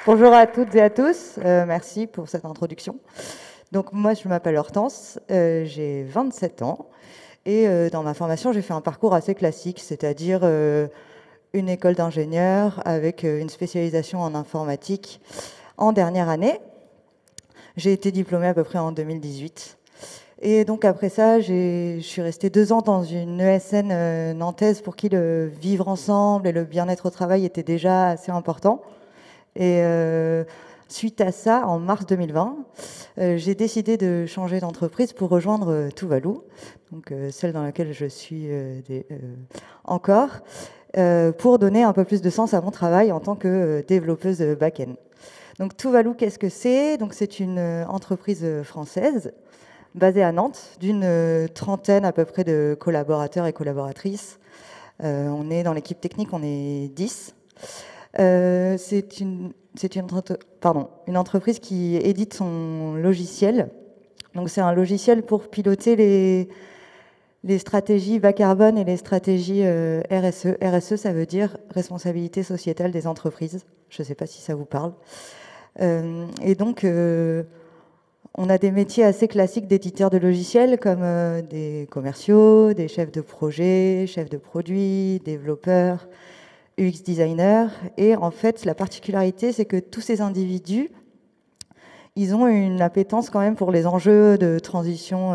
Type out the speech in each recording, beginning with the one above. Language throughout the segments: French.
Bonjour à toutes et à tous, merci pour cette introduction. Donc moi je m'appelle Hortense, j'ai 27 ans et dans ma formation j'ai fait un parcours assez classique, c'est-à-dire une école d'ingénieur avec une spécialisation en informatique en dernière année. J'ai été diplômée à peu près en 2018. Et donc après ça, je suis restée 2 ans dans une ESN nantaise pour qui le vivre ensemble et le bien-être au travail était déjà assez important. Et suite à ça, en mars 2020, j'ai décidé de changer d'entreprise pour rejoindre Tuvalu, donc celle dans laquelle je suis encore, pour donner un peu plus de sens à mon travail en tant que développeuse back-end. Donc Tuvalu, qu'est-ce que c'est? Donc c'est une entreprise française basée à Nantes, d'une trentaine à peu près de collaborateurs et collaboratrices. On est dans l'équipe technique, on est 10. C'est une entreprise qui édite son logiciel. Donc c'est un logiciel pour piloter les stratégies bas carbone et les stratégies RSE. RSE, ça veut dire responsabilité sociétale des entreprises. Je ne sais pas si ça vous parle. Et donc, on a des métiers assez classiques d'éditeurs de logiciels comme des commerciaux, des chefs de projet, chefs de produits, développeurs, UX designers. Et en fait, la particularité, c'est que tous ces individus, ils ont une appétence quand même pour les enjeux de transition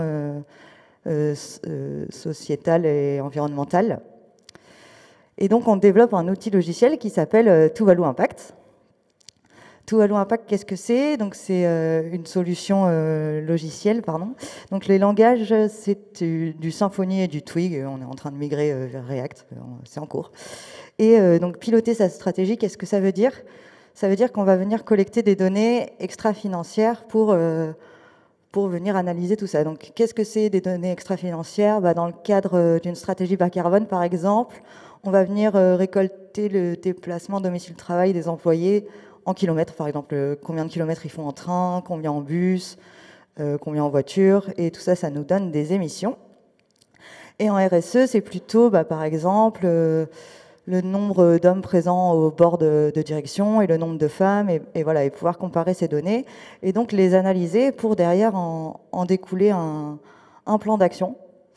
sociétale et environnementale. Et donc, on développe un outil logiciel qui s'appelle Tuvalu Impact. Tuvalu Impact, qu'est-ce que c'est? Donc, c'est une solution logicielle, pardon. Donc, les langages, c'est du Symfony et du Twig. On est en train de migrer vers React, c'est en cours. Et donc, piloter sa stratégie, qu'est-ce que ça veut dire? Ça veut dire qu'on va venir collecter des données extra-financières pour venir analyser tout ça. Donc, qu'est-ce que c'est des données extra-financières? Dans le cadre d'une stratégie bas carbone, par exemple, on va venir récolter le déplacement domicile-travail des employés en kilomètres, par exemple, combien de kilomètres ils font en train, combien en bus, combien en voiture, et tout ça, ça nous donne des émissions. Et en RSE, c'est plutôt, par exemple, le nombre d'hommes présents au bord de direction et le nombre de femmes, et voilà, et pouvoir comparer ces données, et donc les analyser pour derrière en découler un plan d'action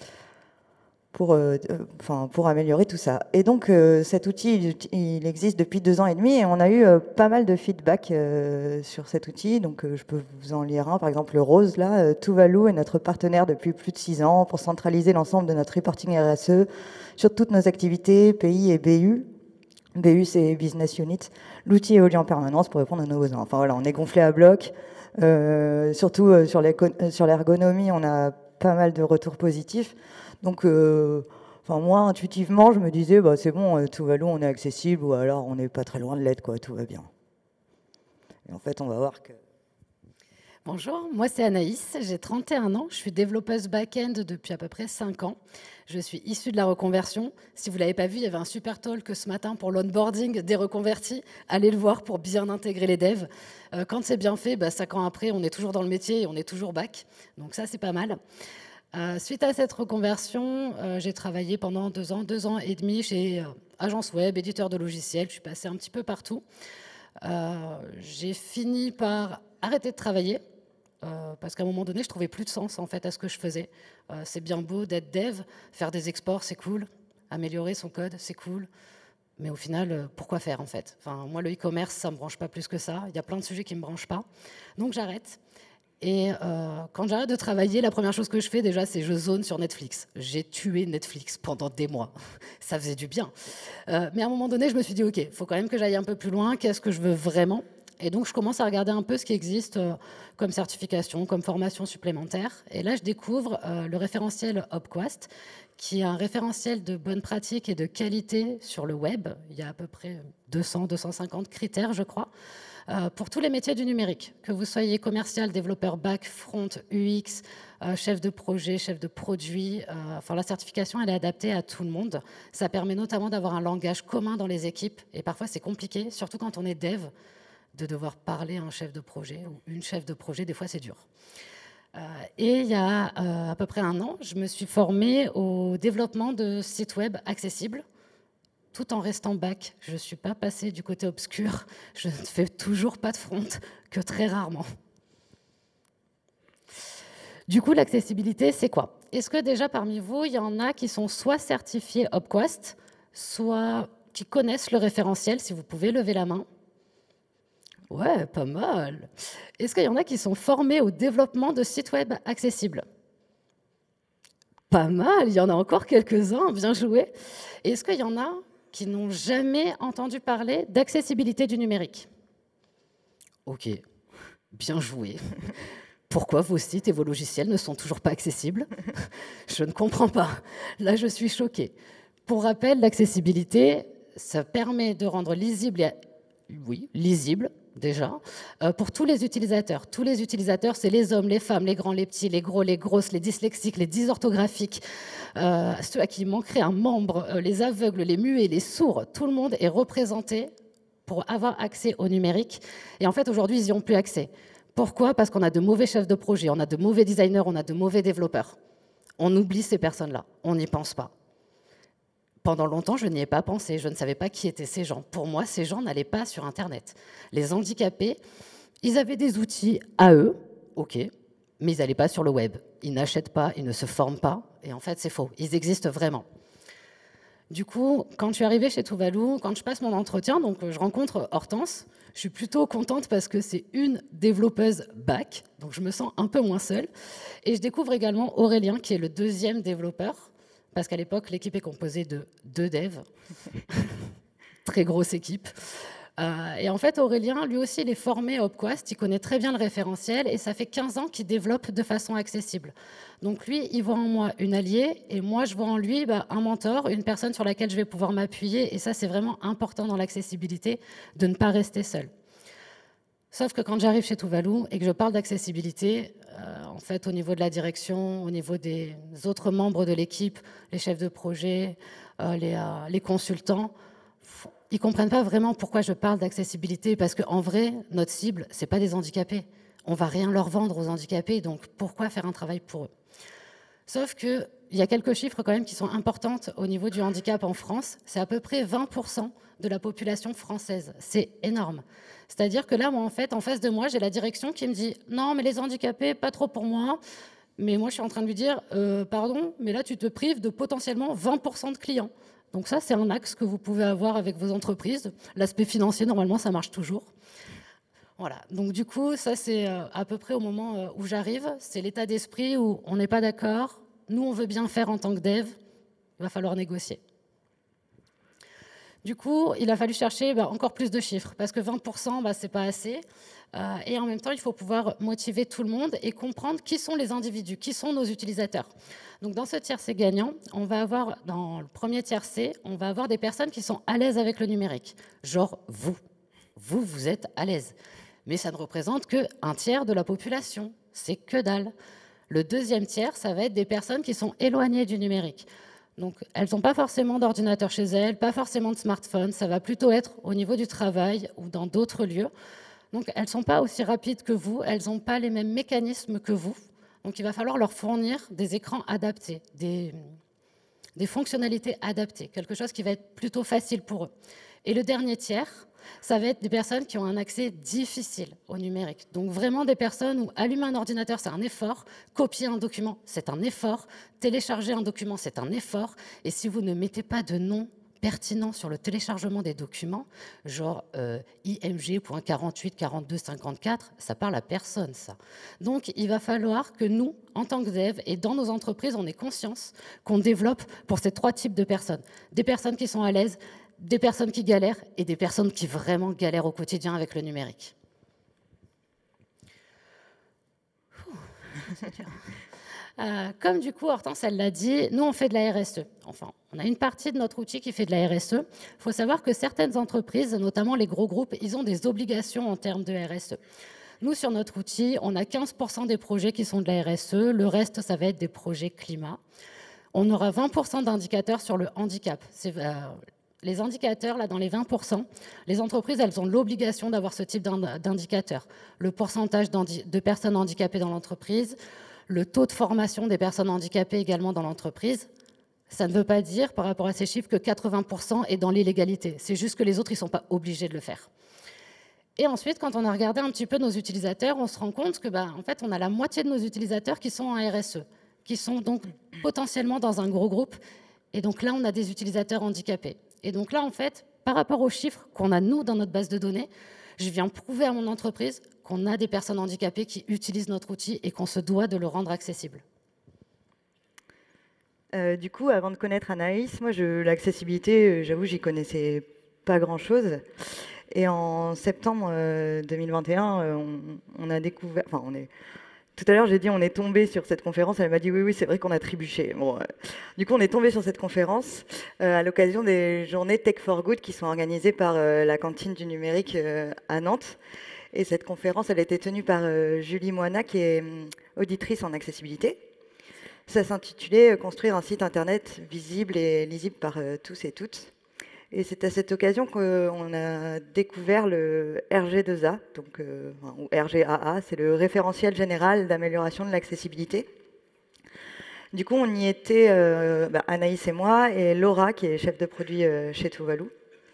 pour améliorer tout ça. Et donc cet outil, il existe depuis 2 ans et demi, et on a eu pas mal de feedback sur cet outil. Donc je peux vous en lire un, par exemple le rose, là. Tuvalu est notre partenaire depuis plus de 6 ans pour centraliser l'ensemble de notre reporting RSE sur toutes nos activités, pays et BU. BU, c'est Business Unit. L'outil évolue en permanence pour répondre à nos besoins. Enfin voilà, on est gonflé à bloc. Surtout sur l'ergonomie, on a pas mal de retours positifs. Donc, moi, intuitivement, je me disais, c'est bon, Tuvalu, on est accessible, ou alors on n'est pas très loin de l'être, quoi, tout va bien. Et en fait, on va voir que... Bonjour, moi c'est Anaïs, j'ai 31 ans, je suis développeuse back-end depuis à peu près 5 ans. Je suis issue de la reconversion. Si vous ne l'avez pas vu, il y avait un super talk ce matin pour l'onboarding des reconvertis. Allez le voir pour bien intégrer les devs. Quand c'est bien fait, 5 ans après, on est toujours dans le métier et on est toujours back. Donc ça, c'est pas mal. Suite à cette reconversion, j'ai travaillé pendant 2 ans et demi chez agence web, éditeur de logiciels. Je suis passée un petit peu partout. J'ai fini par arrêter de travailler. Parce qu'à un moment donné, je trouvais plus de sens en fait à ce que je faisais. C'est bien beau d'être dev, faire des exports, c'est cool. Améliorer son code, c'est cool. Mais au final, pourquoi faire en fait? Moi, le e-commerce, ça me branche pas plus que ça. Il y a plein de sujets qui me branchent pas. Donc j'arrête. Et quand j'arrête de travailler, la première chose que je fais déjà, c'est je zone sur Netflix. J'ai tué Netflix pendant des mois. Ça faisait du bien. Mais à un moment donné, je me suis dit, OK, il faut quand même que j'aille un peu plus loin. Qu'est-ce que je veux vraiment? Et donc, je commence à regarder un peu ce qui existe comme certification, comme formation supplémentaire. Et là, je découvre le référentiel Opquast, qui est un référentiel de bonne pratique et de qualité sur le web. Il y a à peu près 200, 250 critères, je crois, pour tous les métiers du numérique. Que vous soyez commercial, développeur back, front, UX, chef de projet, chef de produit. La certification, elle est adaptée à tout le monde. Ça permet notamment d'avoir un langage commun dans les équipes. Et parfois, c'est compliqué, surtout quand on est dev, de devoir parler à un chef de projet ou une chef de projet, des fois c'est dur. Et il y a à peu près 1 an, je me suis formée au développement de sites web accessibles, tout en restant back. Je ne suis pas passée du côté obscur. Je ne fais toujours pas de front, que très rarement. Du coup, l'accessibilité, c'est quoi? Est-ce que déjà parmi vous, il y en a qui sont soit certifiés Opquast, soit qui connaissent le référentiel, si vous pouvez lever la main? Ouais, pas mal. Est-ce qu'il y en a qui sont formés au développement de sites web accessibles? Pas mal, il y en a encore quelques-uns, bien joué. Est-ce qu'il y en a qui n'ont jamais entendu parler d'accessibilité du numérique? Ok, bien joué. Pourquoi vos sites et vos logiciels ne sont toujours pas accessibles? Je ne comprends pas. Là, je suis choquée. Pour rappel, l'accessibilité, ça permet de rendre lisible, oui, lisible déjà, pour tous les utilisateurs. Tous les utilisateurs, c'est les hommes, les femmes, les grands, les petits, les gros, les grosses, les dyslexiques, les dysorthographiques, ceux à qui manquerait un membre, les aveugles, les muets, les sourds. Tout le monde est représenté pour avoir accès au numérique. Et en fait, aujourd'hui, ils n'y ont plus accès. Pourquoi? Parce qu'on a de mauvais chefs de projet, on a de mauvais designers, on a de mauvais développeurs. On oublie ces personnes-là, on n'y pense pas. Pendant longtemps, je n'y ai pas pensé, je ne savais pas qui étaient ces gens. Pour moi, ces gens n'allaient pas sur Internet. Les handicapés, ils avaient des outils à eux, ok, mais ils n'allaient pas sur le web. Ils n'achètent pas, ils ne se forment pas, et en fait, c'est faux. Ils existent vraiment. Du coup, quand je suis arrivée chez Tuvalu, quand je passe mon entretien, donc je rencontre Hortense, je suis plutôt contente parce que c'est une développeuse back, donc je me sens un peu moins seule. Et je découvre également Aurélien, qui est le deuxième développeur, parce qu'à l'époque, l'équipe est composée de 2 devs, très grosse équipe. Et en fait, Aurélien, lui aussi, il est formé à Opquast, il connaît très bien le référentiel, et ça fait 15 ans qu'il développe de façon accessible. Donc lui, il voit en moi une alliée, et moi, je vois en lui un mentor, une personne sur laquelle je vais pouvoir m'appuyer, et ça, c'est vraiment important dans l'accessibilité, de ne pas rester seul. Sauf que quand j'arrive chez Tuvalu et que je parle d'accessibilité, en fait, au niveau de la direction, au niveau des autres membres de l'équipe, les chefs de projet, les consultants, ils ne comprennent pas vraiment pourquoi je parle d'accessibilité, parce qu'en vrai, notre cible, ce n'est pas des handicapés. On ne va rien leur vendre aux handicapés, donc pourquoi faire un travail pour eux? Sauf qu'il y a quelques chiffres quand même qui sont importants au niveau du handicap en France. C'est à peu près 20% de la population française. C'est énorme. C'est-à-dire que là, moi, en fait, en face de moi, j'ai la direction qui me dit « Non, mais les handicapés, pas trop pour moi ». Mais moi, je suis en train de lui dire « Pardon, mais là, tu te prives de potentiellement 20% de clients ». Donc ça, c'est un axe que vous pouvez avoir avec vos entreprises. L'aspect financier, normalement, ça marche toujours. Voilà. Donc du coup, ça, c'est à peu près au moment où j'arrive. C'est l'état d'esprit où on n'est pas d'accord. Nous, on veut bien faire en tant que dev. Il va falloir négocier. Du coup, il a fallu chercher encore plus de chiffres, parce que 20%, c'est pas assez. Et en même temps, il faut pouvoir motiver tout le monde et comprendre qui sont les individus, qui sont nos utilisateurs. Donc dans ce tiercé gagnant, on va avoir, dans le premier tiercé, on va avoir des personnes qui sont à l'aise avec le numérique. Genre vous. Vous êtes à l'aise. Mais ça ne représente qu'un tiers de la population. C'est que dalle. Le deuxième tiers, ça va être des personnes qui sont éloignées du numérique. Donc, elles n'ont pas forcément d'ordinateur chez elles, pas forcément de smartphone. Ça va plutôt être au niveau du travail ou dans d'autres lieux. Donc, elles ne sont pas aussi rapides que vous. Elles n'ont pas les mêmes mécanismes que vous. Donc, il va falloir leur fournir des écrans adaptés, des fonctionnalités adaptées, quelque chose qui va être plutôt facile pour eux. Et le dernier tiers, ça va être des personnes qui ont un accès difficile au numérique. Donc vraiment des personnes où allumer un ordinateur, c'est un effort, copier un document, c'est un effort, télécharger un document, c'est un effort. Et si vous ne mettez pas de nom pertinent sur le téléchargement des documents, genre img.484254, ça parle à personne, ça. Donc il va falloir que nous, en tant que dev, et dans nos entreprises, on ait conscience qu'on développe pour ces 3 types de personnes. Des personnes qui sont à l'aise, des personnes qui galèrent et des personnes qui vraiment galèrent au quotidien avec le numérique. Comme du coup, Hortense, elle l'a dit, nous, on fait de la RSE. Enfin, on a une partie de notre outil qui fait de la RSE. Il faut savoir que certaines entreprises, notamment les gros groupes, ils ont des obligations en termes de RSE. Nous, sur notre outil, on a 15% des projets qui sont de la RSE. Le reste, ça va être des projets climat. On aura 20% d'indicateurs sur le handicap. Les indicateurs, là, dans les 20%, les entreprises, elles ont l'obligation d'avoir ce type d'indicateurs. Le pourcentage de personnes handicapées dans l'entreprise, le taux de formation des personnes handicapées également dans l'entreprise. Ça ne veut pas dire, par rapport à ces chiffres, que 80% est dans l'illégalité. C'est juste que les autres, ils ne sont pas obligés de le faire. Et ensuite, quand on a regardé un petit peu nos utilisateurs, on se rend compte que, en fait, on a la moitié de nos utilisateurs qui sont en RSE, qui sont donc potentiellement dans un gros groupe. Et donc là, on a des utilisateurs handicapés. Et donc là, en fait, par rapport aux chiffres qu'on a, nous, dans notre base de données, je viens prouver à mon entreprise qu'on a des personnes handicapées qui utilisent notre outil et qu'on se doit de le rendre accessible. Du coup, avant de connaître Anaïs, moi, l'accessibilité, j'avoue, j'y connaissais pas grand-chose. Et en septembre 2021, on a découvert... Enfin, tout à l'heure, j'ai dit on est tombé sur cette conférence. Elle m'a dit oui, c'est vrai qu'on a trébuché. Bon, du coup, on est tombé sur cette conférence à l'occasion des journées Tech for Good qui sont organisées par la cantine du numérique à Nantes. Et cette conférence, elle a été tenue par Julie Moina, qui est auditrice en accessibilité. Ça s'intitulait « Construire un site internet visible et lisible par tous et toutes ». Et c'est à cette occasion qu'on a découvert le RG2A, donc, ou RGAA, c'est le référentiel général d'amélioration de l'accessibilité. Du coup, on y était, Anaïs et moi, et Laura, qui est chef de produit chez Tuvalu.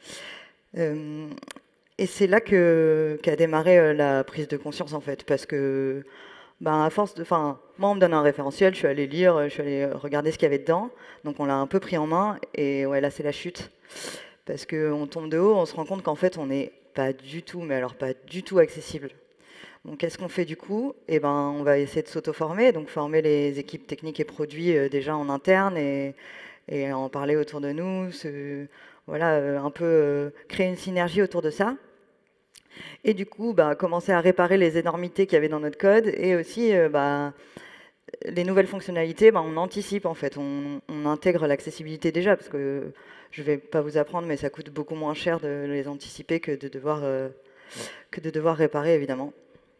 Et c'est là qu'a démarré la prise de conscience, en fait, parce que, à force de... moi, on me donne un référentiel, je suis allée lire, je suis allée regarder ce qu'il y avait dedans, donc on l'a un peu pris en main, et ouais, là, c'est la chute. Parce qu'on tombe de haut, on se rend compte qu'en fait, on n'est pas du tout, mais alors pas du tout accessible. Donc, qu'est-ce qu'on fait du coup? On va essayer de s'auto-former, donc former les équipes techniques et produits déjà en interne et en parler autour de nous, un peu créer une synergie autour de ça. Et du coup, commencer à réparer les énormités qu'il y avait dans notre code et aussi les nouvelles fonctionnalités, on anticipe en fait, on intègre l'accessibilité déjà, parce que je ne vais pas vous apprendre, mais ça coûte beaucoup moins cher de les anticiper que de devoir réparer, évidemment.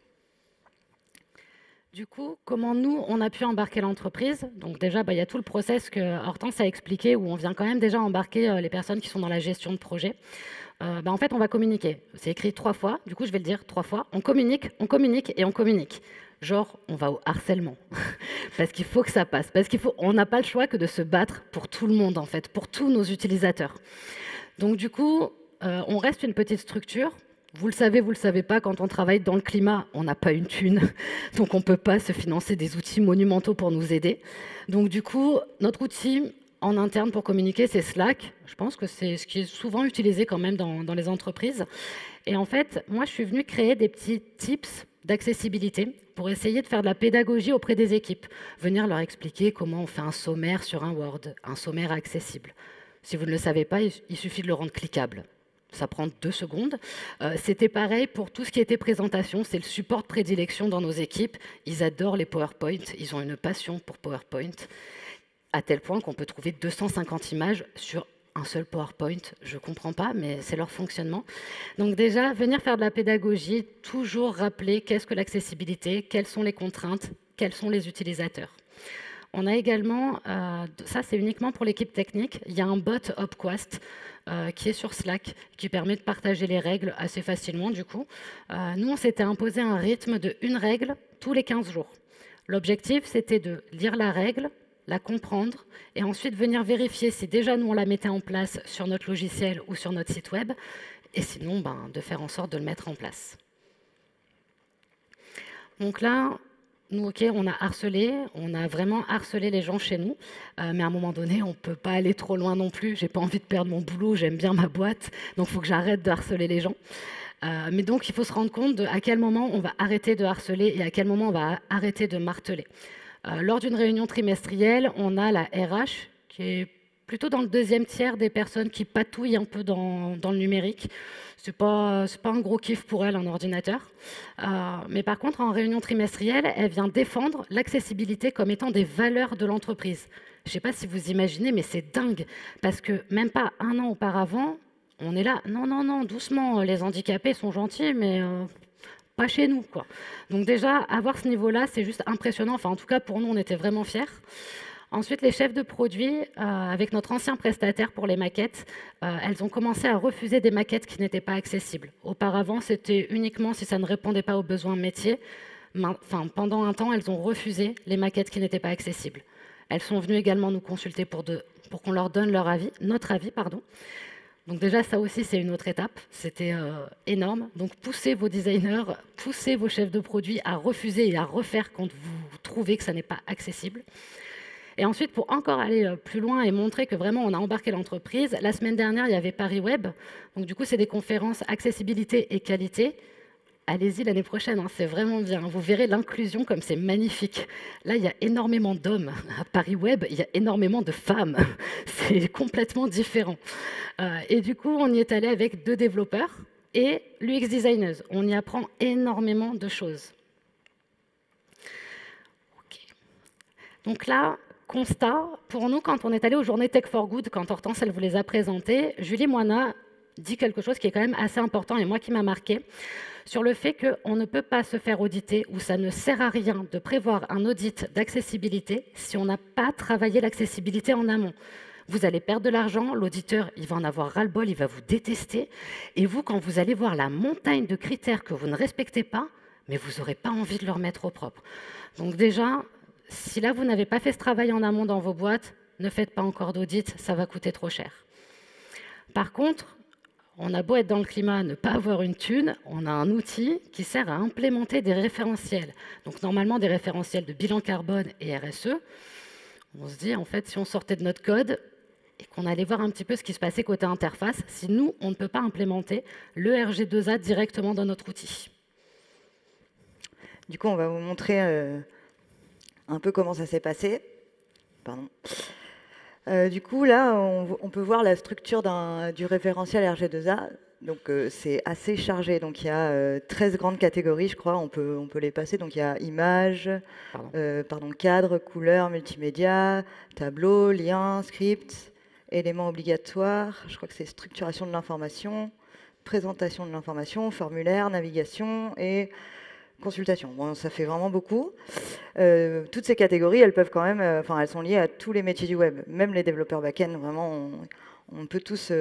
Du coup, comment nous, on a pu embarquer l'entreprise? Donc déjà, il y a tout le process que Hortense a expliqué, où on vient quand même déjà embarquer les personnes qui sont dans la gestion de projet. En fait, on va communiquer. C'est écrit 3 fois, du coup, je vais le dire 3 fois. On communique et on communique. Genre, on va au harcèlement. Parce qu'il faut que ça passe. Parce on n'a pas le choix que de se battre pour tout le monde, en fait, pour tous nos utilisateurs. Donc du coup, on reste une petite structure. Vous le savez pas, quand on travaille dans le climat, on n'a pas une thune, donc on ne peut pas se financer des outils monumentaux pour nous aider. Donc du coup, notre outil en interne pour communiquer, c'est Slack. Je pense que c'est ce qui est souvent utilisé quand même dans les entreprises. Et en fait, moi, je suis venue créer des petits tips d'accessibilité pour essayer de faire de la pédagogie auprès des équipes. Venir leur expliquer comment on fait un sommaire sur un Word, un sommaire accessible. Si vous ne le savez pas, il suffit de le rendre cliquable. Ça prend 2 secondes. C'était pareil pour tout ce qui était présentation. C'est le support de prédilection dans nos équipes. Ils adorent les PowerPoint. Ils ont une passion pour PowerPoint, à tel point qu'on peut trouver 250 images sur un seul PowerPoint. Je ne comprends pas, mais c'est leur fonctionnement. Donc déjà, venir faire de la pédagogie, toujours rappeler qu'est-ce que l'accessibilité, quelles sont les contraintes, quels sont les utilisateurs. On a également, ça c'est uniquement pour l'équipe technique, il y a un bot Opquast qui est sur Slack, qui permet de partager les règles assez facilement du coup. Nous, on s'était imposé un rythme de 1 règle tous les 15 jours. L'objectif, c'était de lire la règle, la comprendre, et ensuite venir vérifier si déjà nous on la mettait en place sur notre logiciel ou sur notre site web, et sinon de faire en sorte de le mettre en place. Donc là, nous, on a harcelé, on a vraiment harcelé les gens chez nous, mais à un moment donné, on ne peut pas aller trop loin non plus. J'ai pas envie de perdre mon boulot, j'aime bien ma boîte, donc il faut que j'arrête de harceler les gens. Mais donc, il faut se rendre compte à quel moment on va arrêter de harceler et à quel moment on va arrêter de marteler. Lors d'une réunion trimestrielle, on a la RH qui est plutôt dans le 2e tiers des personnes qui patouillent un peu dans le numérique. C'est pas un gros kiff pour elle, un ordinateur. Mais par contre, en réunion trimestrielle, elle vient défendre l'accessibilité comme étant des valeurs de l'entreprise. Je ne sais pas si vous imaginez, mais c'est dingue. Parce que même pas 1 an auparavant, on est là, non, doucement, les handicapés sont gentils, mais pas chez nous, quoi. Donc déjà, avoir ce niveau-là, c'est juste impressionnant. Enfin, en tout cas, pour nous, on était vraiment fiers. Ensuite, les chefs de produits, avec notre ancien prestataire pour les maquettes, elles ont commencé à refuser des maquettes qui n'étaient pas accessibles. Auparavant, c'était uniquement si ça ne répondait pas aux besoins métiers. Pendant un temps, elles ont refusé les maquettes qui n'étaient pas accessibles. Elles sont venues également nous consulter pour pour qu'on leur donne notre avis, pardon. Donc déjà, ça aussi, c'est une autre étape. C'était énorme. Donc poussez vos designers, poussez vos chefs de produits à refuser et à refaire quand vous trouvez que ça n'est pas accessible. Et ensuite, pour encore aller plus loin et montrer que vraiment on a embarqué l'entreprise, la semaine dernière, il y avait Paris Web. Donc du coup, c'est des conférences accessibilité et qualité. Allez-y l'année prochaine, hein, c'est vraiment bien. Vous verrez l'inclusion comme c'est magnifique. Là, il y a énormément d'hommes. À Paris Web, il y a énormément de femmes. C'est complètement différent. Et du coup, on y est allé avec 2 développeurs et l'UX designers. On y apprend énormément de choses. Okay. Donc là, constat, pour nous, quand on est allé aux journées Tech for Good, quand Hortense, elle vous les a présentées, Julie Moina dit quelque chose qui est quand même assez important et moi qui m'a marqué, sur le fait qu'on ne peut pas se faire auditer ou ça ne sert à rien de prévoir un audit d'accessibilité si on n'a pas travaillé l'accessibilité en amont. Vous allez perdre de l'argent, l'auditeur, il va en avoir ras-le-bol, il va vous détester. Et vous, quand vous allez voir la montagne de critères que vous ne respectez pas, mais vous n'aurez pas envie de le remettre au propre. Donc déjà, si là, vous n'avez pas fait ce travail en amont dans vos boîtes, ne faites pas encore d'audit, ça va coûter trop cher. Par contre, on a beau être dans le climat, ne pas avoir une thune, on a un outil qui sert à implémenter des référentiels. Donc normalement, des référentiels de bilan carbone et RSE. On se dit, en fait, si on sortait de notre code et qu'on allait voir un petit peu ce qui se passait côté interface, si nous, on ne peut pas implémenter le RG2A directement dans notre outil. Du coup, on va vous montrer un peu comment ça s'est passé. Pardon. Du coup, là, on peut voir la structure du référentiel RG2A. Donc, c'est assez chargé. Donc, il y a 13 grandes catégories, je crois. On peut les passer. Donc, il y a images, cadre, couleur, multimédia, tableau, lien, script, éléments obligatoires. Je crois que c'est structuration de l'information, présentation de l'information, formulaire, navigation et consultation. Bon, ça fait vraiment beaucoup. Toutes ces catégories, elles peuvent quand même, elles sont liées à tous les métiers du web. Même les développeurs back-end, vraiment, on peut tous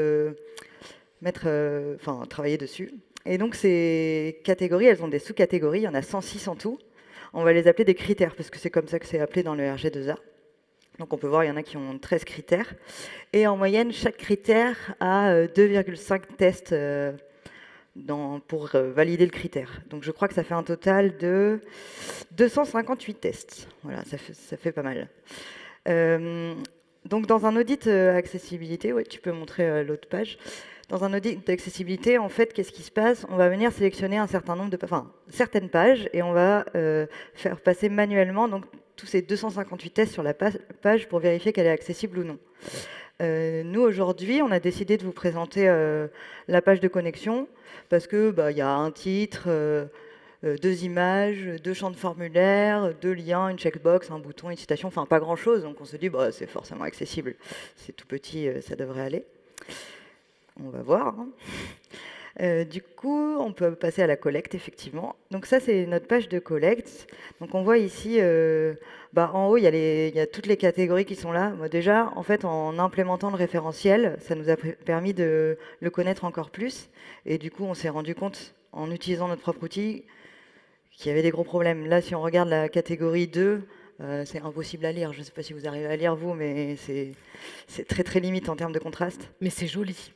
travailler dessus. Et donc ces catégories, elles ont des sous-catégories. Il y en a 106 en tout. On va les appeler des critères parce que c'est comme ça que c'est appelé dans le RG2A. Donc on peut voir, il y en a qui ont 13 critères. Et en moyenne, chaque critère a 2,5 tests pour valider le critère. Donc je crois que ça fait un total de 258 tests. Voilà, ça fait pas mal. Donc dans un audit accessibilité, ouais, tu peux montrer l'autre page. Dans un audit d'accessibilité, en fait, qu'est-ce qui se passe? On va venir sélectionner un certain nombre certaines pages et on va faire passer manuellement donc, tous ces 258 tests sur la page pour vérifier qu'elle est accessible ou non. Nous, aujourd'hui, on a décidé de vous présenter la page de connexion parce que y a un titre, 2 images, 2 champs de formulaire, 2 liens, une checkbox, un bouton, une citation, enfin pas grand-chose. Donc on se dit, c'est forcément accessible. C'est tout petit, ça devrait aller. On va voir. Hein. Du coup, on peut passer à la collecte, effectivement. Donc ça, c'est notre page de collecte. Donc on voit ici, en haut, il y a toutes les catégories qui sont là. Moi, déjà, en fait, en implémentant le référentiel, ça nous a permis de le connaître encore plus. Et du coup, on s'est rendu compte, en utilisant notre propre outil, qu'il y avait des gros problèmes. Là, si on regarde la catégorie 2, c'est impossible à lire. Je ne sais pas si vous arrivez à lire, vous, mais c'est très, très limite en termes de contraste. Mais c'est joli.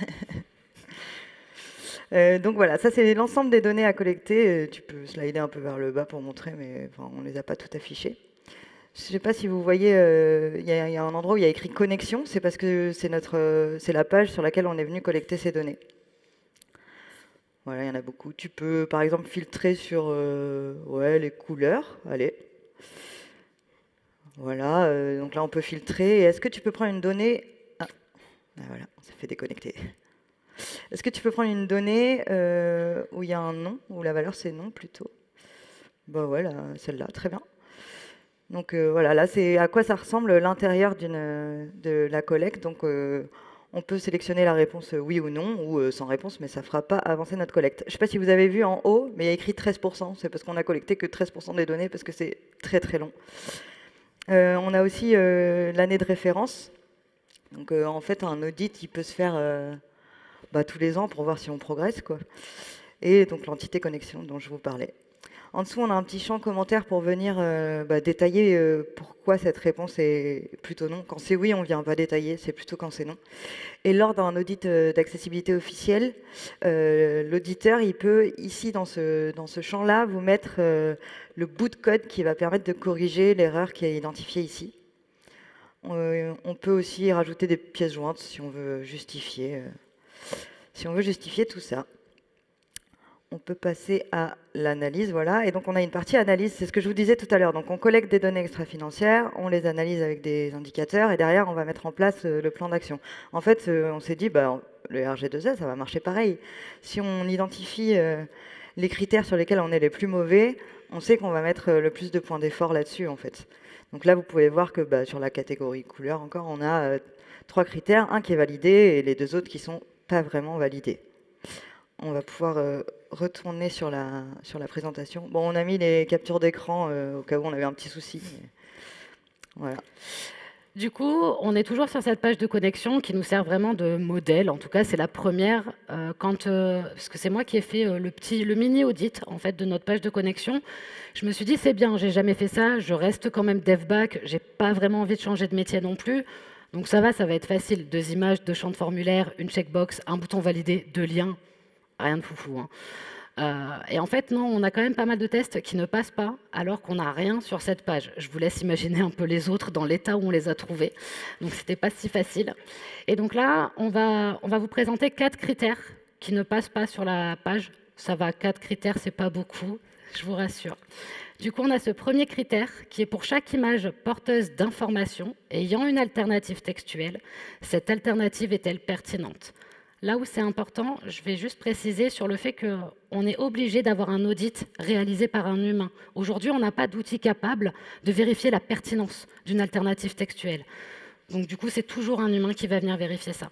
Donc voilà, ça c'est l'ensemble des données à collecter. Tu peux slider un peu vers le bas pour montrer, mais on ne les a pas toutes affichées. Je ne sais pas si vous voyez, il y a un endroit où il y a écrit connexion, c'est parce que c'est la page sur laquelle on est venu collecter ces données. Voilà, il y en a beaucoup. Tu peux par exemple filtrer sur les couleurs. Allez. Voilà, donc là on peut filtrer. Est-ce que tu peux prendre une donnée... voilà, ça fait déconnecter. Est-ce que tu peux prendre une donnée où il y a un nom, où la valeur c'est nom plutôt? Voilà, celle-là, très bien. Donc voilà, là c'est à quoi ça ressemble l'intérieur de la collecte. Donc on peut sélectionner la réponse oui ou non, ou sans réponse, mais ça ne fera pas avancer notre collecte. Je ne sais pas si vous avez vu en haut, mais il y a écrit 13%. C'est parce qu'on a collecté que 13% des données, parce que c'est très très long. On a aussi l'année de référence. Donc en fait, un audit, il peut se faire tous les ans pour voir si on progresse, quoi. Et donc l'entité connexion dont je vous parlais. En dessous, on a un petit champ commentaire pour venir détailler pourquoi cette réponse est plutôt non. Quand c'est oui, on ne vient pas détailler, c'est plutôt quand c'est non. Et lors d'un audit d'accessibilité officielle, l'auditeur, il peut, ici, dans ce champ-là, vous mettre le bout de code qui va permettre de corriger l'erreur qui est identifiée ici. On peut aussi rajouter des pièces jointes si on veut justifier tout ça. On peut passer à l'analyse, voilà. Et donc, on a une partie analyse, c'est ce que je vous disais tout à l'heure. Donc, on collecte des données extra-financières, on les analyse avec des indicateurs, et derrière, on va mettre en place le plan d'action. En fait, on s'est dit, le RG2S, ça va marcher pareil. Si on identifie les critères sur lesquels on est les plus mauvais, on sait qu'on va mettre le plus de points d'effort là-dessus, en fait. Donc là, vous pouvez voir que sur la catégorie couleur, encore, on a 3 critères, un qui est validé, et les 2 autres qui sont pas vraiment validés. On va pouvoir retourner sur la présentation. Bon, on a mis les captures d'écran au cas où on avait un petit souci. Mais voilà. Du coup, on est toujours sur cette page de connexion qui nous sert vraiment de modèle. En tout cas, c'est la première. Parce que c'est moi qui ai fait le mini audit en fait de notre page de connexion. Je me suis dit c'est bien, j'ai jamais fait ça. Je reste quand même dev back. J'ai pas vraiment envie de changer de métier non plus. Donc ça va être facile. 2 images, 2 champs de formulaire, une checkbox, un bouton validé, 2 liens. Rien de foufou. Et en fait, non, on a quand même pas mal de tests qui ne passent pas alors qu'on n'a rien sur cette page. Je vous laisse imaginer un peu les autres dans l'état où on les a trouvés. Donc, c'était pas si facile. Et donc là, on va vous présenter 4 critères qui ne passent pas sur la page. Ça va, 4 critères, c'est pas beaucoup, je vous rassure. Du coup, on a ce premier critère qui est pour chaque image porteuse d'informations ayant une alternative textuelle. Cette alternative est-elle pertinente ? Là où c'est important, je vais juste préciser sur le fait qu'on est obligé d'avoir un audit réalisé par un humain. Aujourd'hui, on n'a pas d'outil capable de vérifier la pertinence d'une alternative textuelle. Donc du coup, c'est toujours un humain qui va venir vérifier ça.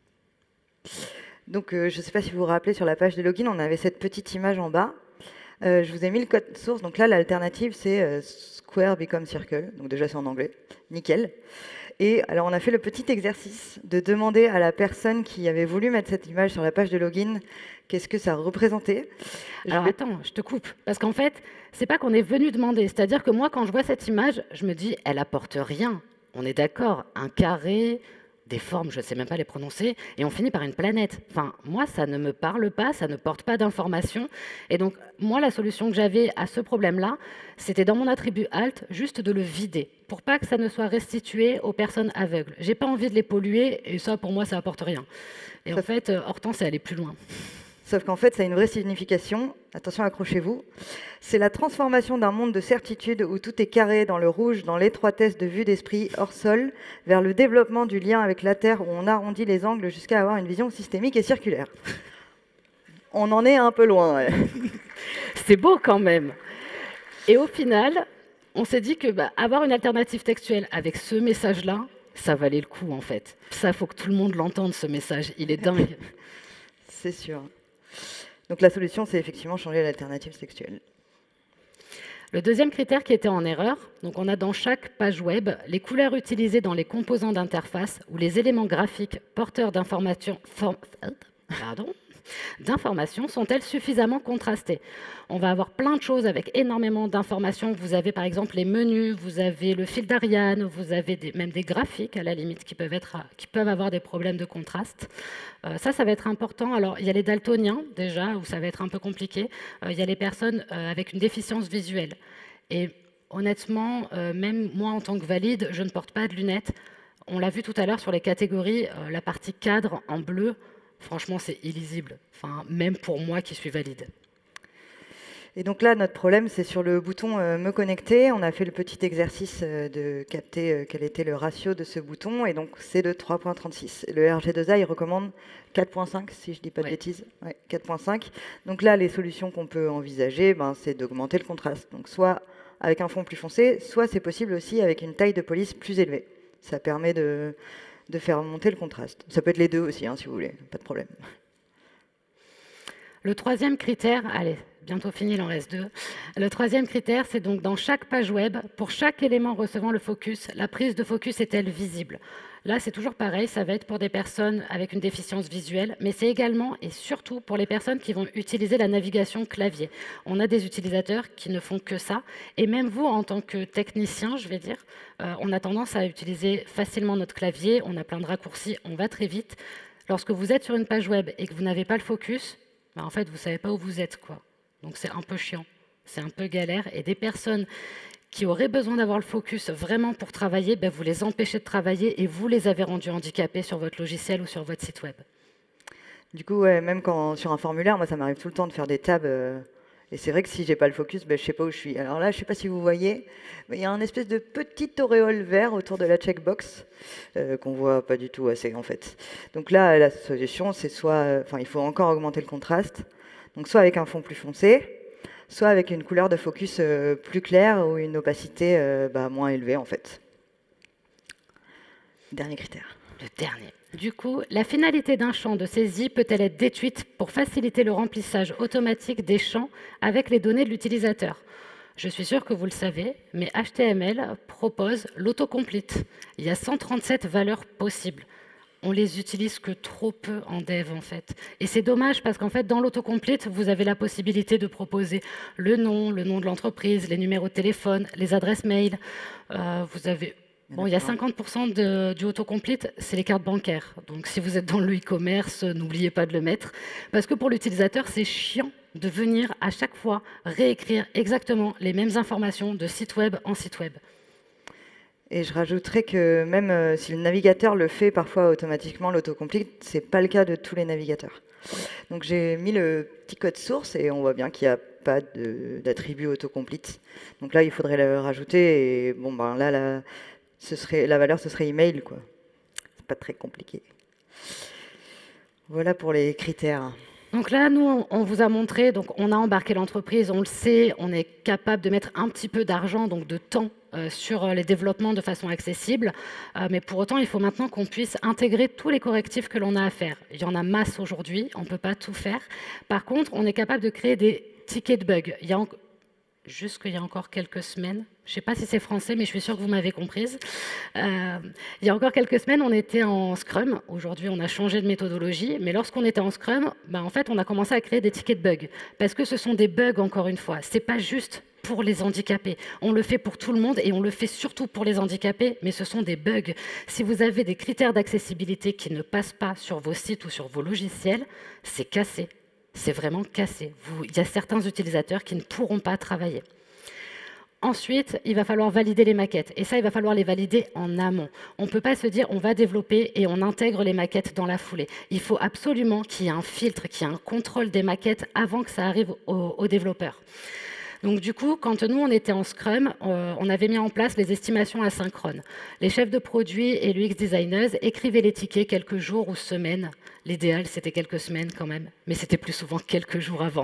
Donc je ne sais pas si vous vous rappelez, sur la page de login, on avait cette petite image en bas. Je vous ai mis le code source. Donc là, l'alternative, c'est Square become Circle. Donc déjà, c'est en anglais. Nickel. Et alors, on a fait le petit exercice de demander à la personne qui avait voulu mettre cette image sur la page de login, qu'est-ce que ça représentait. Alors, attends, je te coupe. Parce qu'en fait, c'est pas qu'on est venu demander. C'est-à-dire que moi, quand je vois cette image, je me dis, elle apporte rien. On est d'accord, un carré, des formes, je ne sais même pas les prononcer, et on finit par une planète. Enfin, moi, ça ne me parle pas, ça ne porte pas d'informations. Et donc, moi, la solution que j'avais à ce problème-là, c'était dans mon attribut alt, juste de le vider, pour pas que ça ne soit restitué aux personnes aveugles. J'ai pas envie de les polluer, et ça, pour moi, ça apporte rien. Et en fait, Hortense est allée plus loin. Sauf qu'en fait, ça a une vraie signification. Attention, accrochez-vous. C'est la transformation d'un monde de certitude où tout est carré dans le rouge, dans l'étroitesse de vue d'esprit hors sol, vers le développement du lien avec la Terre où on arrondit les angles jusqu'à avoir une vision systémique et circulaire. On en est un peu loin. Ouais. C'est beau quand même. Et au final, on s'est dit que avoir une alternative textuelle avec ce message-là, ça valait le coup en fait. Ça, faut que tout le monde l'entende, ce message. Il est dingue. C'est sûr. Donc la solution, c'est effectivement changer l'alternative textuelle. Le deuxième critère qui était en erreur, donc on a dans chaque page web les couleurs utilisées dans les composants d'interface ou les éléments graphiques porteurs d'informations sont-elles suffisamment contrastées. On va avoir plein de choses avec énormément d'informations. Vous avez par exemple les menus, vous avez le fil d'Ariane, vous avez même des graphiques à la limite qui peuvent avoir des problèmes de contraste. Ça va être important. Alors il y a les daltoniens déjà, où ça va être un peu compliqué. Il y a les personnes avec une déficience visuelle. Et honnêtement, même moi en tant que valide, je ne porte pas de lunettes. On l'a vu tout à l'heure sur les catégories, la partie cadre en bleu, franchement, c'est illisible. Enfin, même pour moi qui suis valide. Et donc là, notre problème, c'est sur le bouton Me connecter. On a fait le petit exercice de capter quel était le ratio de ce bouton. Et donc, c'est de 3.36. Le RG2A, il recommande 4.5, si je ne dis pas de bêtises. Ouais, 4.5. Donc là, les solutions qu'on peut envisager, c'est d'augmenter le contraste. Donc, soit avec un fond plus foncé, soit c'est possible aussi avec une taille de police plus élevée. Ça permet de faire monter le contraste. Ça peut être les deux aussi, si vous voulez, pas de problème. Le troisième critère, allez, bientôt fini, il en reste 2. Le troisième critère, c'est donc dans chaque page web, pour chaque élément recevant le focus, la prise de focus est-elle visible? Là, c'est toujours pareil, ça va être pour des personnes avec une déficience visuelle, mais c'est également et surtout pour les personnes qui vont utiliser la navigation clavier. On a des utilisateurs qui ne font que ça, et même vous, en tant que technicien, je vais dire, on a tendance à utiliser facilement notre clavier, on a plein de raccourcis, on va très vite. Lorsque vous êtes sur une page web et que vous n'avez pas le focus, en fait, vous ne savez pas où vous êtes, quoi. Donc c'est un peu chiant, c'est un peu galère, et des personnes qui auraient besoin d'avoir le focus vraiment pour travailler, vous les empêchez de travailler et vous les avez rendus handicapés sur votre logiciel ou sur votre site web. Du coup, ouais, même quand sur un formulaire, moi, ça m'arrive tout le temps de faire des tabs. Et c'est vrai que si j'ai pas le focus, je sais pas où je suis. Alors là, je sais pas si vous voyez, mais il y a un espèce de petit auréole vert autour de la checkbox qu'on voit pas du tout assez en fait. Donc là, la solution, c'est soit, il faut encore augmenter le contraste. Donc soit avec un fond plus foncé, soit avec une couleur de focus plus claire ou une opacité moins élevée en fait. Dernier critère. Le dernier. Du coup, la finalité d'un champ de saisie peut-elle être déduite pour faciliter le remplissage automatique des champs avec les données de l'utilisateur? Je suis sûre que vous le savez, mais HTML propose l'autocomplete. Il y a 137 valeurs possibles. On les utilise que trop peu en dev, en fait. Et c'est dommage parce qu'en fait, dans l'autocomplete, vous avez la possibilité de proposer le nom de l'entreprise, les numéros de téléphone, les adresses mail. Vous avez... Bon, il y a 50% du autocomplete, c'est les cartes bancaires. Donc, si vous êtes dans le e-commerce, n'oubliez pas de le mettre. Parce que pour l'utilisateur, c'est chiant de venir à chaque fois réécrire exactement les mêmes informations de site web en site web. Et je rajouterais que même si le navigateur le fait parfois automatiquement, l'autocomplete, ce n'est pas le cas de tous les navigateurs. Donc j'ai mis le petit code source et on voit bien qu'il n'y a pas d'attribut autocomplete. Donc là, il faudrait le rajouter et bon, là, la valeur, ce serait email, quoi. C'est pas très compliqué. Voilà pour les critères. Donc là, nous, on vous a montré, donc on a embarqué l'entreprise, on le sait, on est capable de mettre un petit peu d'argent, donc de temps, sur les développements de façon accessible. Mais pour autant, il faut maintenant qu'on puisse intégrer tous les correctifs que l'on a à faire. Il y en a masse aujourd'hui, on ne peut pas tout faire. Par contre, on est capable de créer des tickets de bugs. Jusqu'il y a encore quelques semaines, je ne sais pas si c'est français, mais je suis sûre que vous m'avez comprise. Il y a encore quelques semaines, on était en Scrum. Aujourd'hui, on a changé de méthodologie. Mais lorsqu'on était en Scrum, en fait, on a commencé à créer des tickets de bugs. Parce que ce sont des bugs, encore une fois. Ce n'est pas juste pour les handicapés. On le fait pour tout le monde et on le fait surtout pour les handicapés, mais ce sont des bugs. Si vous avez des critères d'accessibilité qui ne passent pas sur vos sites ou sur vos logiciels, c'est cassé. C'est vraiment cassé. Il y a certains utilisateurs qui ne pourront pas travailler. Ensuite, il va falloir valider les maquettes. Et ça, il va falloir les valider en amont. On ne peut pas se dire on va développer et on intègre les maquettes dans la foulée. Il faut absolument qu'il y ait un filtre, qu'il y ait un contrôle des maquettes avant que ça arrive aux développeurs. Donc du coup, quand nous, on était en Scrum, on avait mis en place les estimations asynchrones. Les chefs de produits et l'UX designers écrivaient les tickets quelques jours ou semaines. L'idéal, c'était quelques semaines quand même, mais c'était plus souvent quelques jours avant.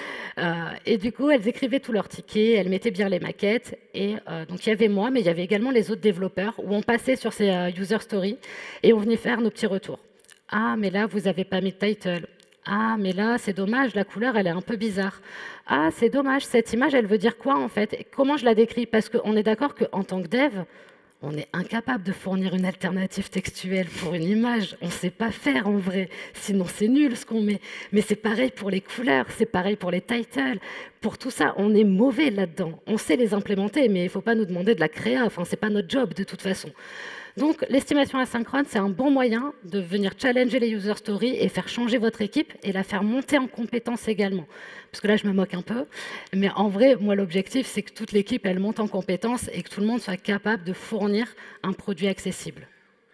Et du coup, elles écrivaient tous leurs tickets, elles mettaient bien les maquettes. Et donc il y avait moi, mais il y avait également les autres développeurs, où on passait sur ces user stories et on venait faire nos petits retours. Ah, mais là, vous n'avez pas mis de title. Ah, mais là, c'est dommage, la couleur, elle est un peu bizarre. Ah, c'est dommage, cette image, elle veut dire quoi, en fait? Et comment je la décris? Parce qu'on est d'accord qu'en tant que dev, on est incapable de fournir une alternative textuelle pour une image. On ne sait pas faire, en vrai. Sinon, c'est nul, ce qu'on met. Mais c'est pareil pour les couleurs, c'est pareil pour les titles. Pour tout ça, on est mauvais là-dedans. On sait les implémenter, mais il ne faut pas nous demander de la créa. Enfin, ce n'est pas notre job, de toute façon. Donc, l'estimation asynchrone, c'est un bon moyen de venir challenger les user stories et faire changer votre équipe et la faire monter en compétences également. Parce que là, je me moque un peu. Mais en vrai, moi, l'objectif, c'est que toute l'équipe, elle monte en compétences et que tout le monde soit capable de fournir un produit accessible.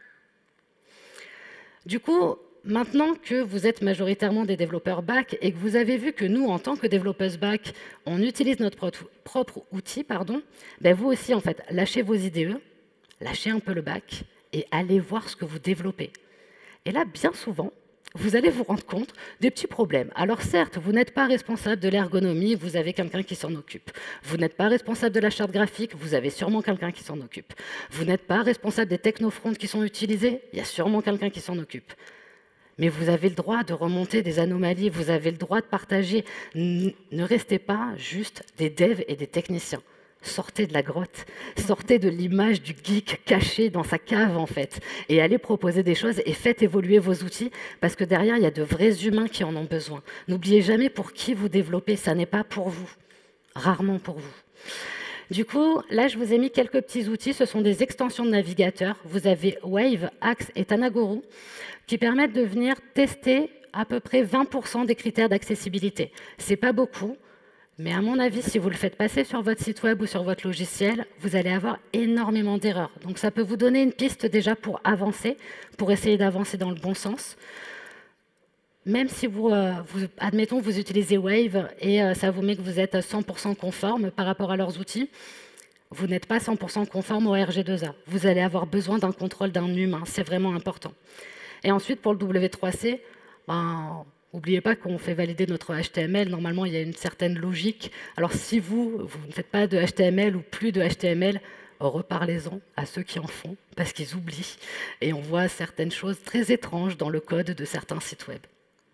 Du coup, maintenant que vous êtes majoritairement des développeurs back et que vous avez vu que nous, en tant que développeuses back, on utilise notre propre outil, vous aussi, en fait, lâchez vos IDE, lâchez un peu le bac et allez voir ce que vous développez. Et là, bien souvent, vous allez vous rendre compte des petits problèmes. Alors certes, vous n'êtes pas responsable de l'ergonomie, vous avez quelqu'un qui s'en occupe. Vous n'êtes pas responsable de la charte graphique, vous avez sûrement quelqu'un qui s'en occupe. Vous n'êtes pas responsable des technofronts qui sont utilisés, il y a sûrement quelqu'un qui s'en occupe. Mais vous avez le droit de remonter des anomalies, vous avez le droit de partager. Ne restez pas juste des devs et des techniciens. Sortez de la grotte, sortez de l'image du geek caché dans sa cave en fait, et allez proposer des choses et faites évoluer vos outils, parce que derrière, il y a de vrais humains qui en ont besoin. N'oubliez jamais pour qui vous développez, ça n'est pas pour vous, rarement pour vous. Du coup, là, je vous ai mis quelques petits outils, ce sont des extensions de navigateur. Vous avez Wave, Axe et Tanaguru, qui permettent de venir tester à peu près 20% des critères d'accessibilité. C'est pas beaucoup, mais à mon avis, si vous le faites passer sur votre site web ou sur votre logiciel, vous allez avoir énormément d'erreurs. Donc ça peut vous donner une piste déjà pour avancer, pour essayer d'avancer dans le bon sens. Même si admettons, vous utilisez Wave et ça vous met que vous êtes 100% conforme par rapport à leurs outils, vous n'êtes pas 100% conforme au RG2A. Vous allez avoir besoin d'un contrôle d'un humain, c'est vraiment important. Et ensuite, pour le W3C, n'oubliez pas qu'on fait valider notre HTML. Normalement, il y a une certaine logique. Alors, si vous ne faites pas de HTML ou plus de HTML, reparlez-en à ceux qui en font, parce qu'ils oublient. Et on voit certaines choses très étranges dans le code de certains sites web.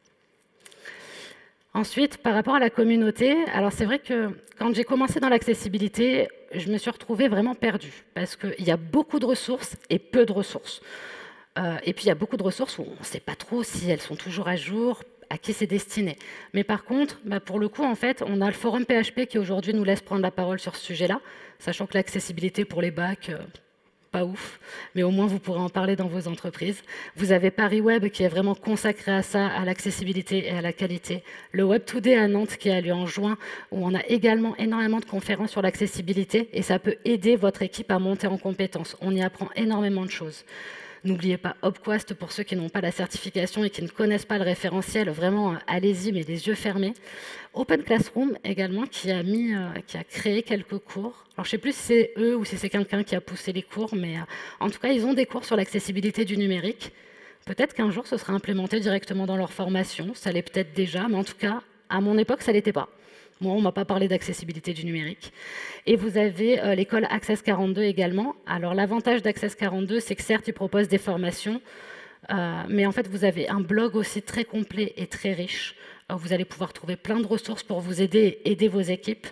Ensuite, par rapport à la communauté, alors c'est vrai que quand j'ai commencé dans l'accessibilité, je me suis retrouvée vraiment perdue, parce qu'il y a beaucoup de ressources et peu de ressources. Et puis, il y a beaucoup de ressources où on ne sait pas trop si elles sont toujours à jour, à qui c'est destiné. Mais par contre, pour le coup, en fait, on a le forum PHP qui aujourd'hui nous laisse prendre la parole sur ce sujet-là, sachant que l'accessibilité pour les bacs, pas ouf, mais au moins vous pourrez en parler dans vos entreprises. Vous avez Paris Web qui est vraiment consacré à ça, à l'accessibilité et à la qualité. Le Web Today à Nantes qui a lieu en juin, où on a également énormément de conférences sur l'accessibilité et ça peut aider votre équipe à monter en compétences. On y apprend énormément de choses. N'oubliez pas Hopquast pour ceux qui n'ont pas la certification et qui ne connaissent pas le référentiel. Vraiment, allez-y, mais les yeux fermés. Open Classroom également, qui a créé quelques cours. Alors, je ne sais plus si c'est eux ou si c'est quelqu'un qui a poussé les cours, mais en tout cas, ils ont des cours sur l'accessibilité du numérique. Peut-être qu'un jour, ce sera implémenté directement dans leur formation. Ça l'est peut-être déjà, mais en tout cas, à mon époque, ça ne l'était pas. Moi, on ne m'a pas parlé d'accessibilité du numérique. Et vous avez l'école Access 42 également. Alors, l'avantage d'Access 42, c'est que certes, ils proposent des formations, mais en fait, vous avez un blog aussi très complet et très riche. Vous allez pouvoir trouver plein de ressources pour vous aider et aider vos équipes.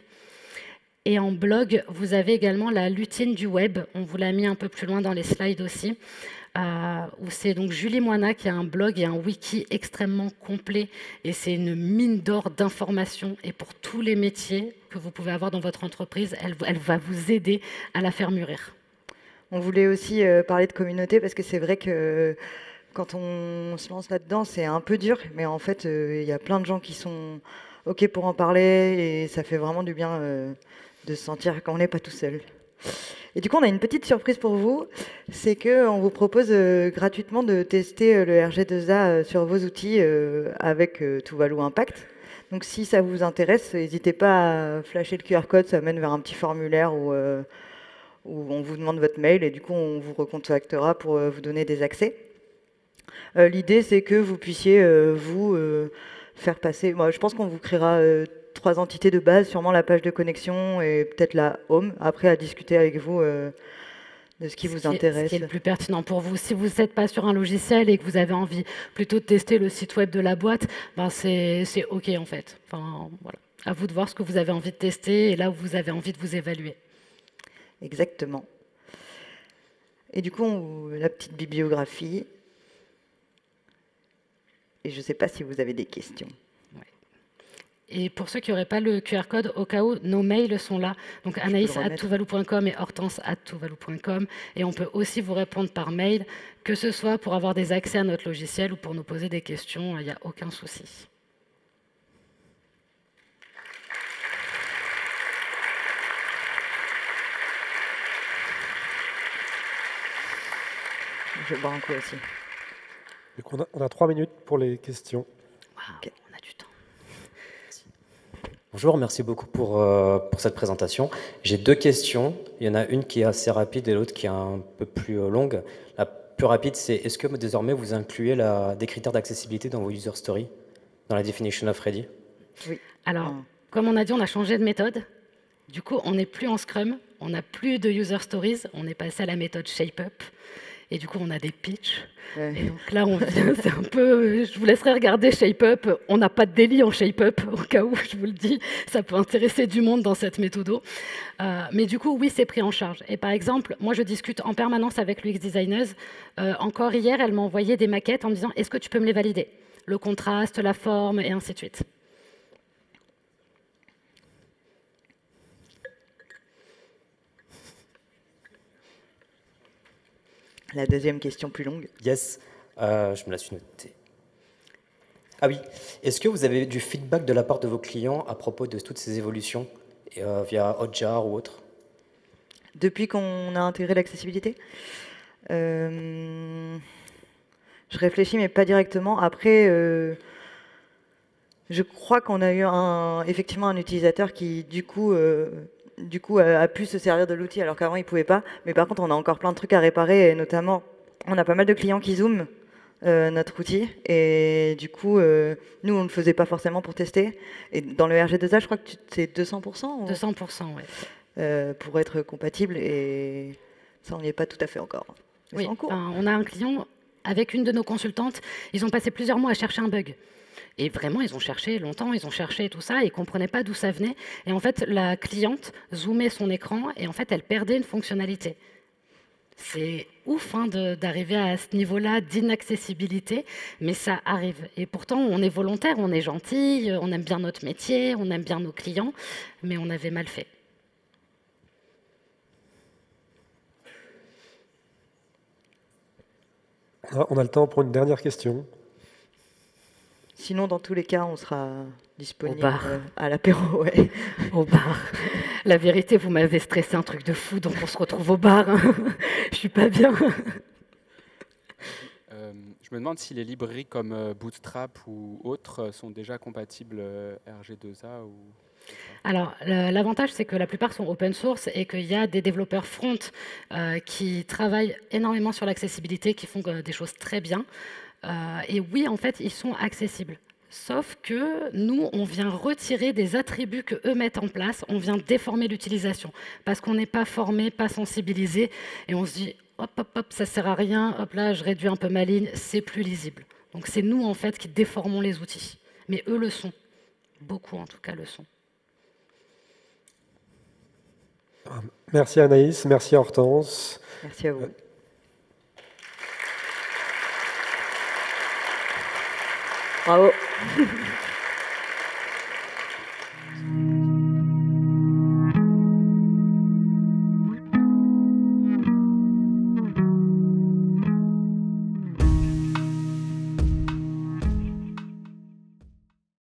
Et en blog, vous avez également la lutine du web. On vous l'a mis un peu plus loin dans les slides aussi. Où c'est donc Julie Moina qui a un blog et un wiki extrêmement complet et c'est une mine d'or d'informations et pour tous les métiers que vous pouvez avoir dans votre entreprise, elle va vous aider à la faire mûrir. On voulait aussi parler de communauté parce que c'est vrai que quand on se lance là-dedans, c'est un peu dur, mais en fait, il y a plein de gens qui sont OK pour en parler et ça fait vraiment du bien de se sentir qu'on n'est pas tout seul. Et du coup, on a une petite surprise pour vous, c'est qu'on vous propose gratuitement de tester le RG2A sur vos outils avec Tuvalu Impact. Donc si ça vous intéresse, n'hésitez pas à flasher le QR code, ça mène vers un petit formulaire où on vous demande votre mail et du coup, on vous recontactera pour vous donner des accès. L'idée, c'est que vous puissiez faire passer... Moi, je pense qu'on vous créera 3 entités de base, sûrement la page de connexion et peut-être la home, après à discuter avec vous de ce qui vous intéresse. Ce qui est le plus pertinent pour vous. Si vous n'êtes pas sur un logiciel et que vous avez envie plutôt de tester le site web de la boîte, c'est OK en fait. Enfin, voilà. À vous de voir ce que vous avez envie de tester et là où vous avez envie de vous évaluer. Exactement. Et du coup, la petite bibliographie. Et je ne sais pas si vous avez des questions. Et pour ceux qui n'auraient pas le QR code, au cas où, nos mails sont là. Donc anaïs@tuvalu.com et hortense@tuvalu.com. Et on peut aussi vous répondre par mail, que ce soit pour avoir des accès à notre logiciel ou pour nous poser des questions, il n'y a aucun souci. Je bois un coup aussi. Donc on a 3 minutes pour les questions. Wow, okay. On a du temps. Bonjour, merci beaucoup pour cette présentation. J'ai 2 questions. Il y en a une qui est assez rapide et l'autre qui est un peu plus longue. La plus rapide, c'est est-ce que désormais vous incluez des critères d'accessibilité dans vos user stories, dans la definition of ready? Oui. Alors, comme on a dit, on a changé de méthode. Du coup, on n'est plus en Scrum, on n'a plus de user stories, on est passé à la méthode ShapeUp. Et du coup, on a des pitchs. Ouais. Et donc là, on vient, c'est un peu... Je vous laisserai regarder ShapeUp. On n'a pas de délit en ShapeUp, au cas où, je vous le dis. Ça peut intéresser du monde dans cette méthode. Mais du coup, oui, c'est pris en charge. Et par exemple, moi, je discute en permanence avec l'UX Designers. Encore hier, elle m'a envoyé des maquettes en me disant « Est-ce que tu peux me les valider ?» Le contraste, la forme, et ainsi de suite. La deuxième question plus longue. Yes, je me la suis notée. Ah oui, est-ce que vous avez du feedback de la part de vos clients à propos de toutes ces évolutions via Hotjar ou autre? Depuis qu'on a intégré l'accessibilité, je réfléchis, mais pas directement. Après, je crois qu'on a eu effectivement un utilisateur qui, du coup, a pu se servir de l'outil, alors qu'avant, il ne pouvait pas. Mais par contre, on a encore plein de trucs à réparer, et notamment, on a pas mal de clients qui zooment notre outil. Et du coup, nous, on ne le faisait pas forcément pour tester. Et dans le RG2A, je crois que c'est 200% 200%, oui. pour être compatible, et ça, on n'y est pas tout à fait encore. Mais Oui, c'est en cours. on a un client, avec une de nos consultantes, ils ont passé plusieurs mois à chercher un bug. Et vraiment, ils ont cherché longtemps, ils ont cherché tout ça, et ils ne comprenaient pas d'où ça venait. Et en fait, la cliente zoomait son écran, et en fait, elle perdait une fonctionnalité. C'est ouf hein, d'arriver à ce niveau-là d'inaccessibilité, mais ça arrive. Et pourtant, on est volontaire, on est gentil, on aime bien notre métier, on aime bien nos clients, mais on avait mal fait. On a le temps pour une dernière question. Sinon, dans tous les cas, on sera disponible Au bar. À l'apéro. Ouais. Au bar. La vérité, vous m'avez stressé un truc de fou, donc on se retrouve au bar. Je suis pas bien. Je me demande si les librairies comme Bootstrap ou autres sont déjà compatibles RG2A ou... Alors, l'avantage, c'est que la plupart sont open source et qu'il y a des développeurs front qui travaillent énormément sur l'accessibilité, qui font des choses très bien. Et oui, en fait, ils sont accessibles. Sauf que nous, on vient retirer des attributs qu'eux mettent en place, on vient déformer l'utilisation, parce qu'on n'est pas formé, pas sensibilisé, et on se dit, hop, hop, hop, ça sert à rien, hop là, je réduis un peu ma ligne, c'est plus lisible. Donc c'est nous, en fait, qui déformons les outils. Mais eux le sont. Beaucoup, en tout cas, le sont. Merci Anaïs, merci Hortense. Merci à vous. Bravo.